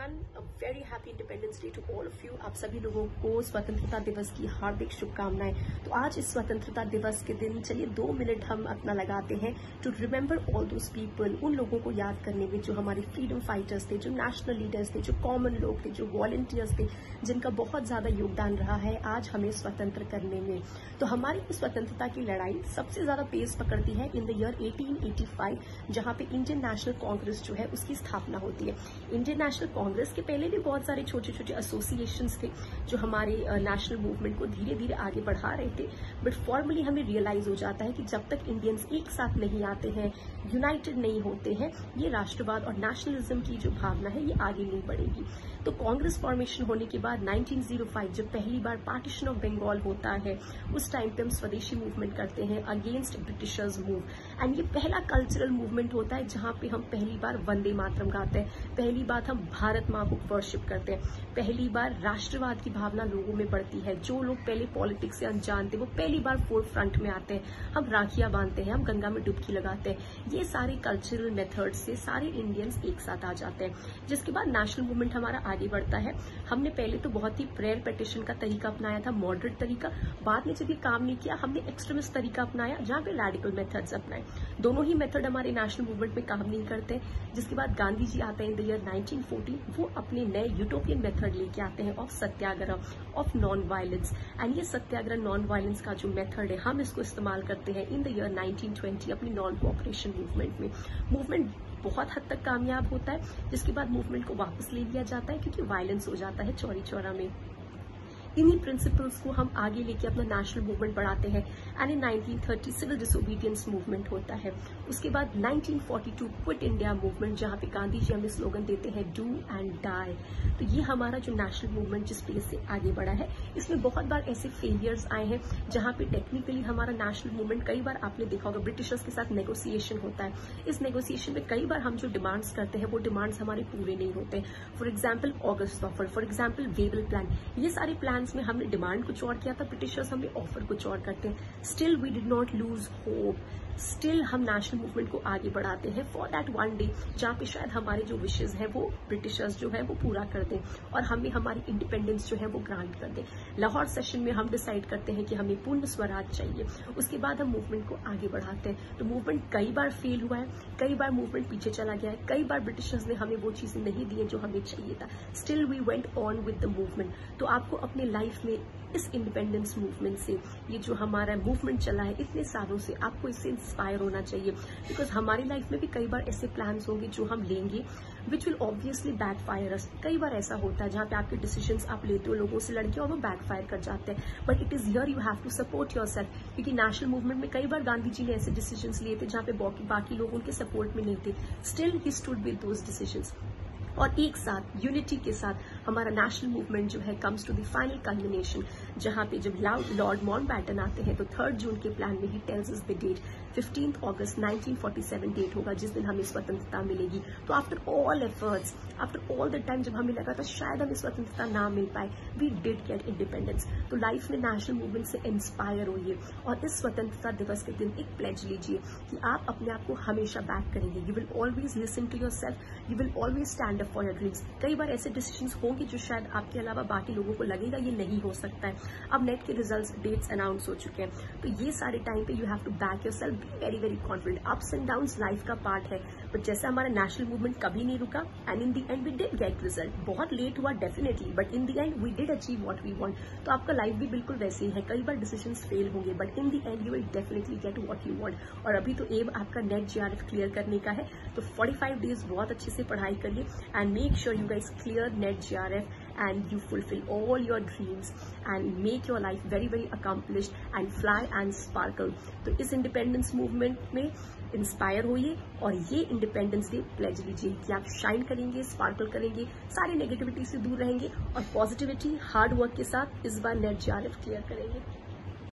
Everyone, a very happy independence day to all of you. आप सभी लोगों को स्वतंत्रता दिवस की हार्दिक शुभकामनाएं। तो आज इस स्वतंत्रता दिवस के दिन चलिए 2 मिनट हम अपना लगाते हैं to remember all those people, उन लोगों को याद करने में जो हमारे फ्रीडम फाइटर्स थे, जो नेशनल लीडर्स थे, जो कॉमन लोग थे, जो वॉलंटियर्स थे, जिनका बहुत ज्यादा योगदान रहा है आज हमें स्वतंत्र करने में। तो हमारी स्वतंत्रता की लड़ाई सबसे ज्यादा पेस पकड़ती है इन द ईयर 1885, जहां पे इंडियन नेशनल कांग्रेस जो है उसकी स्थापना होती है। इंडियन नेशनल कांग्रेस के पहले भी बहुत सारे छोटे छोटे एसोसिएशंस थे जो हमारे नेशनल मूवमेंट को धीरे धीरे आगे बढ़ा रहे थे, बट फॉर्मली हमें रियलाइज हो जाता है कि जब तक इंडियंस एक साथ नहीं आते हैं, यूनाइटेड नहीं होते हैं, ये राष्ट्रवाद और नेशनलिज्म की जो भावना है ये आगे नहीं बढ़ेगी। तो कांग्रेस फॉर्मेशन होने के बाद 1905 जब पहली बार पार्टीशन ऑफ बंगाल होता है, उस टाइम पे हम स्वदेशी मूवमेंट करते हैं अगेंस्ट ब्रिटिशर्स मूव। एंड ये पहला कल्चरल मूवमेंट होता है जहां पे हम पहली बार वंदे मातरम गाते हैं, पहली बार हम भारत माँ को वर्शिप करते हैं, पहली बार राष्ट्रवाद की भावना लोगों में बढ़ती है। जो लोग पहले पॉलिटिक्स से अनजान थे वो पहली बार फोर फ्रंट में आते हैं, हम राखियां बांधते हैं, हम गंगा में डुबकी लगाते हैं। ये सारे कल्चरल मेथड्स से सारे इंडियंस एक साथ आ जाते हैं। जिसके बाद नेशनल मूवमेंट हमारा आगे बढ़ता है। हमने पहले तो बहुत ही प्रेयर पिटिशन का तरीका अपनाया था, मॉडरेट तरीका। बाद में जब ये काम नहीं किया, हमने एक्सट्रीमिस्ट तरीका अपनाया जहां पे रेडिकल मेथड्स अपनाए। दोनों ही मेथड हमारे नेशनल मूवमेंट में काम नहीं करते। जिसके बाद गांधी जी आते हैं इन द ईयर 1914, वो अपने नए यूटोपियन मेथड लेके आते हैं of satyagraha, of non violence. And ये सत्याग्रह नॉन वायलेंस का जो मेथड है हम इसको इस्तेमाल करते हैं इन द ईयर 1920 अपनी नॉन कोऑपरेशन मूवमेंट में। मूवमेंट बहुत हद तक कामयाब होता है, जिसके बाद मूवमेंट को वापस ले लिया जाता है क्योंकि वायलेंस हो जाता है चौरी चौरा में। इन्हीं प्रिंसिपल्स को हम आगे लेके अपना नेशनल मूवमेंट बढ़ाते हैं। And in 1930 civil disobedience movement होता है। उसके बाद 1942 क्विट इंडिया मूवमेंट, जहां पे गांधी जी हमें स्लोगन देते हैं डू एंड डाई। तो ये हमारा जो नेशनल मूवमेंट जिस पेस से आगे बढ़ा है, इसमें बहुत बार ऐसे फेलियर्स आए हैं जहां पे टेक्निकली हमारा नेशनल मूवमेंट, कई बार आपने देखा होगा ब्रिटिशर्स के साथ नेगोशिएशन होता है। इस नेगोशिएशन में कई बार हम जो डिमांड्स करते हैं वो डिमांड्स हमारे पूरे नहीं होते। For example August offer, for example Wavell plan, ये सारे प्लान में हमने डिमांड कुछ और किया था, ब्रिटिशर्स हमें ऑफर कुछ और करते हैं। Still we did not lose hope, still हम नेशनल मूवमेंट को आगे बढ़ाते हैं फॉर दैट वन डे जहां पे शायद हमारे जो विशेष है वो ब्रिटिशर्स जो है वो पूरा कर दें और हमें हमारी इंडिपेंडेंस जो है वो ग्रांट कर दें। लाहौर सेशन में हम डिसाइड करते हैं कि हमें पूर्ण स्वराज चाहिए। उसके बाद हम मूवमेंट को आगे बढ़ाते हैं। तो मूवमेंट कई बार फेल हुआ है, कई बार मूवमेंट पीछे चला गया है, कई बार ब्रिटिशर्स ने हमें वो चीजें नहीं दी जो हमें चाहिए था। Still we went on with the movement. तो आपको अपने लाइफ में इस इंडिपेंडेंस मूवमेंट से, ये जो हमारा मूवमेंट चला है इतने सालों से, आपको इससे इंस्पायर होना चाहिए। बिकॉज हमारी लाइफ में भी कई बार ऐसे प्लान्स होंगे जो हम लेंगे which will obviously backfire us. कई बार ऐसा होता है जहां पे आपके डिसीजंस आप लेते हो लोगों से लड़के और वो बैकफायर कर जाते हैं, but it is here you have to support yourself. क्योंकि नेशनल मूवमेंट में कई बार गांधी जी ने ऐसे डिसीजंस लिए थे जहां पे बाकी लोग उनके सपोर्ट में नहीं थे। Still he stood with those decisions. और एक साथ यूनिटी के साथ हमारा नेशनल मूवमेंट जो है comes to the final culmination, जहां पे जब लॉर्ड माउंटबैटन आते हैं तो 3 जून के प्लान में ही टेल्स अस द डेट 15 अगस्त 1947 डेट होगा जिस दिन हमें स्वतंत्रता मिलेगी। तो after all efforts, after all the time जब हमें लगा था शायद हमें स्वतंत्रता ना मिल पाए, वी डिड गेट इंडिपेंडेंस। तो लाइफ में नेशनल मूवमेंट से इंस्पायर होइए और इस स्वतंत्रता दिवस के दिन एक प्लेज लीजिए कि आप अपने आप को हमेशा बैक करेंगे। You will always listen to yourself, you will always stand up for your dreams. कई बार ऐसे डिसीजंस होंगे जो शायद आपके अलावा बाकी लोगों को लगेगा ये नहीं हो सकता है। अब नेट के रिजल्ट्स डेट्स अनाउंस हो चुके हैं, तो ये सारे टाइम पे you have to back yourself, be very very confident. Ups and downs life का पार्ट है, बट जैसा हमारा नेशनल मूवमेंट कभी नहीं रुका and in the end we did get result. बहुत लेट हुआ definitely, but in the end we did achieve what we want. तो आपका लाइफ भी बिल्कुल वैसे ही है, कई बार डिसीजंस फेल होंगे but in the end you will definitely get what you want. और अभी तो एम आपका नेट जीआरएफ क्लियर करने का है, तो 45 डेज बहुत अच्छे से पढ़ाई करिए and make sure you guys clear net GRF and you fulfill all your dreams and make your life very very accomplished and fly and sparkle। तो इस इंडिपेंडेंस मूवमेंट में इंस्पायर होइए और ये इंडिपेंडेंस डे प्लेज लीजिए कि आप shine करेंगे, स्पार्कल करेंगे, सारी नेगेटिविटी से दूर रहेंगे और पॉजिटिविटी हार्ड वर्क के साथ इस बार नेट GRF क्लियर करेंगे।